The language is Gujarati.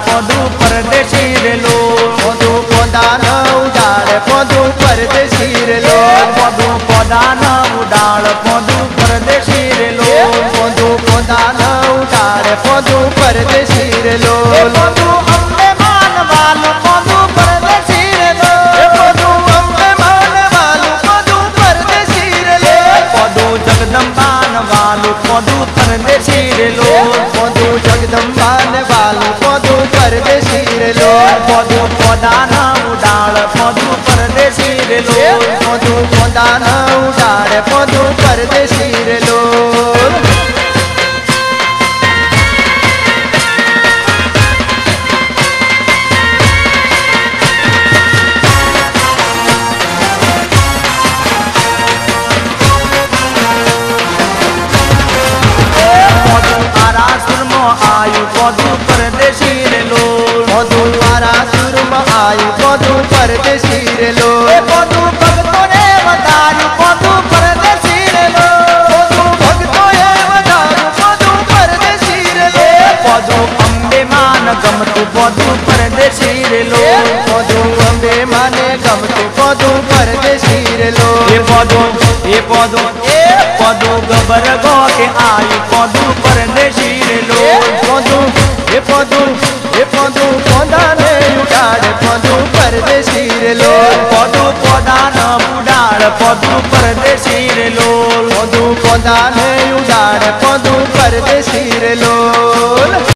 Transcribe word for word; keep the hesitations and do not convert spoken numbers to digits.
પોદુ પરદેશી રેલો પોદુ પોદાન ઉડાડે પોદુ પરદેશી રેલો પોદુ પોદાન ઉડાડ પોદુ પરદેશી રેલો પોદુ પોદાન ઉડાડે પોદુ પરદેશી રેલો પોદુ અંબે માનવાલું પોદુ પરદેશી રેલો પોદુ અંબે માનવાલું પોદુ પરદેશી રેલો પોદુ જગદંબાન વાલું પોદુ પરદેશી રેલો પોદુ જગદંબાન વાલું પોદુ પરદેશી રેલો પોદુ પોદાન ઉડાડ પોદુ પરદેશી રેલો પોદુ પોદાન ઉડાડે પોદુ પરદેશી રેલો પોદુ પરદેશી રેલો પોદુ મારા સુરમાં આયુ પોદુ પરદેશી રેલો પોદુ ભક્તોને વધાર્યું પોદુ પરદેશી રેલો પોદુ ભક્તોએ વધાર્યું પોદુ પરદેશી રેલો પોદુ અંબે માન ગમતું પોદુ પરદેશી રેલો પોદુ અંબે માને ગમતું પોદુ પરદેશી રેલો એ પોદુ એ પોદુ એ પોદુ ગબર ગો કે આયુ પોદુ પરદેશી રેલો પોદુ એ પોદુ એ પોદુ પોદાને ઉડાડે પોદુ પરદેશી રેલો પોદુ પોદાન ઉડાડ પોદુ પરદેશી રેલો પોદુ પોદાને ઉડાડે પોદુ પરદેશી રેલો